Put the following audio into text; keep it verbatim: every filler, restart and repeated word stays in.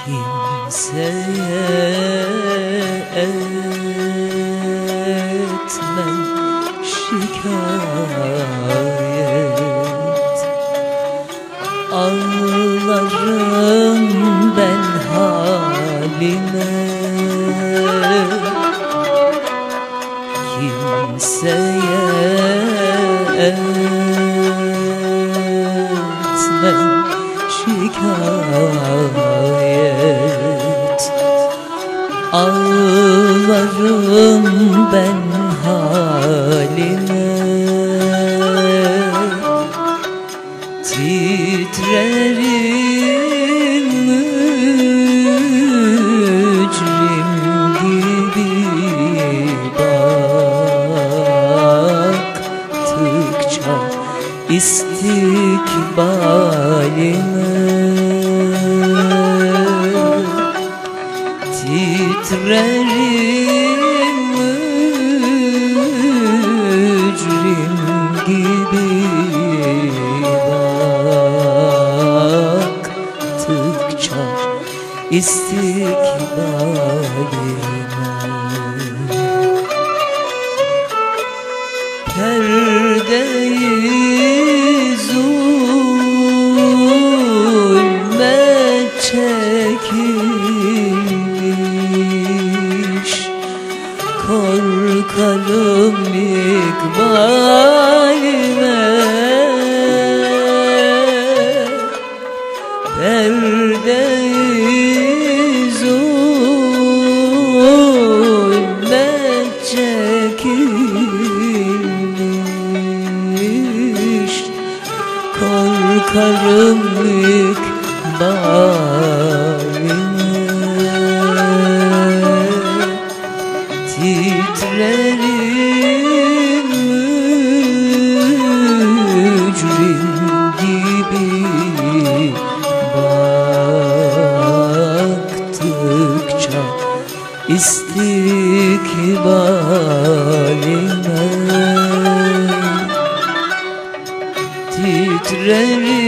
Kimseye etmem şikayet, ağlarım ben halime. Kimseye etmem şikayet, ağlarım ben halime. Titrerim mücrim gibi baktıkça istikbalime. Titrerim mücrim gibi baktıkça istikbalime. Perdeyi zulme çekilmiş, korkarım ikbalime. Perdeyi zulme çekilmiş, korkarım ikbalime. Titrerim mücrim gibi baktıkça istikbalime. Titrerim